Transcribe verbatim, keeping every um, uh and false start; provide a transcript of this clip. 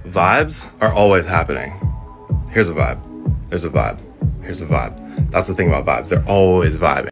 Vibes are always happening. Here's a vibe. There's a vibe. Here's a vibe. That's the thing about vibes. They're always vibing.